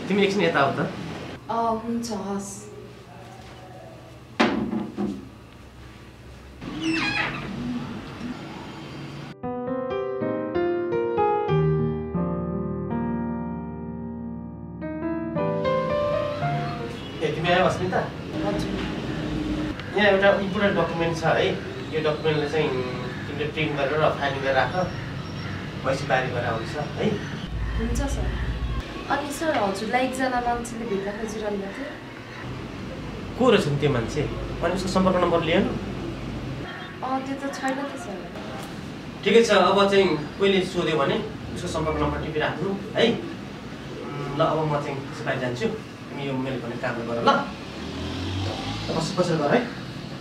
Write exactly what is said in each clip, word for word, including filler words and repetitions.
तिमी एकछिन यता आऊ त। अँ हुन्छ हस्। ए तिमी आयो अस्मिता? हजुर। यहाँ एउटा इम्पोर्टेन्ट डकुमेन्ट छ है, यो डकुमेन्टलाई चाहिँ तिमीले प्रिन्ट गरेर फाइल गरेर राख, पैसा बारी गरेर आउँछ है। हुन्छ सर। अनि सर हजुरलाई एकजना मान्छेले भेट्न खोजिरहनु भएको थियो? को रहेछ नि त्यो मान्छे? अनि उसको सम्पर्क नम्बर लिएन? अँ त्यो त छैन त सर। ठिकै छ, अब चाहिँ कोहीले सोध्यो भने उसको सम्पर्क नम्बर टिपिराख्नु है। ल अब म चाहिँ त्यसो बाहिर जान्छु, तिमी यो मैले भने काम गर ल। बस बसेर गर है।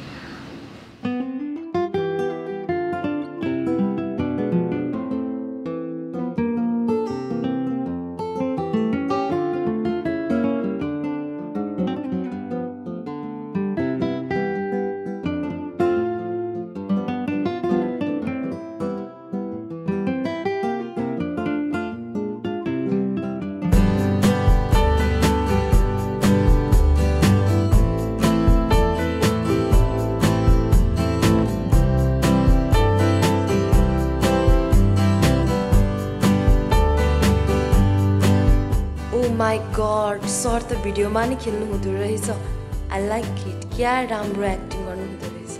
माई गॉड सर त भिडियोमा नि खेल्नु हुँदो रहेछ। I like it. क्या राम्रो एक्टिङ गर्नु हुँदो रहेछ।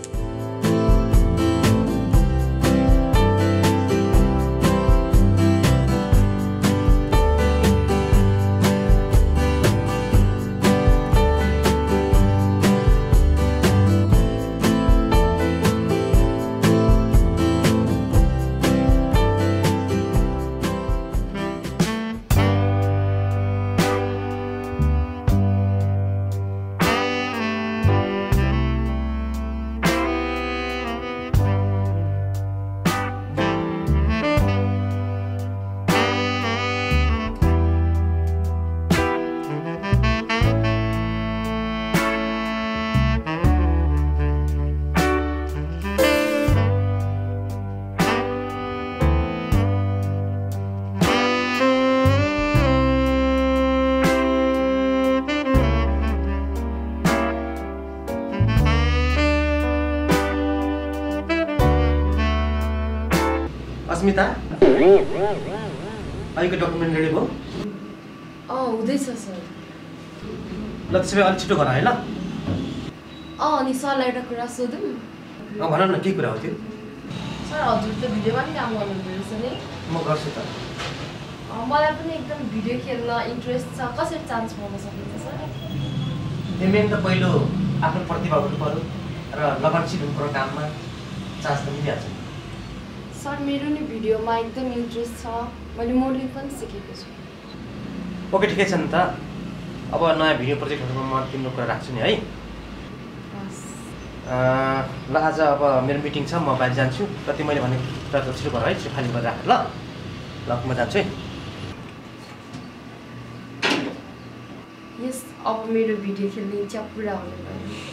अस्मिता, अहिलेको डकुमेन्ट रेडी भयो? अँ हुँदैछ सर। ल त्यसो भए अलिक छिटो गर है ल। अँ अनि सरलाई एउटा कुरा सोधौँ? अँ भन न, के कुरा हो त्यो? सर हजुर त भिडियोमा नि काम गर्नुहुँदो रहेछ नि। म गर्छु त। मलाई पनि एकदम भिडियो खेल्न इन्ट्रेस्ट छ। कसरी चान्स पाउन सकिन्छ सर? तिमीले त पहिलो आफ्नो प्रतिभा हुनु पर्यो र लगनशील हुनु पर्यो काममा, चान्स त मिलिहाल्छ। सर मेरो नि भिडियोमा एकदम इन्ट्रेस्ट छ। मैले मोडलिङ पनि सिकेको छु। ओके ठिकै छ नि त। अब नयाँ भिडियो प्रोजेक्टहरूमा म तिम्रो कुरा राख्छु नि है। ल आज अब मेरो मिटिङ छ, म बाहिर जान्छु। र त्यो मैले भनेको कुरा त छिटो गर है, छिटो खाली गरेर राख ल। ल म जान्छु है। यस अब मेरो भिडियो खेल्ने इच्छा पुरा हुने भयो।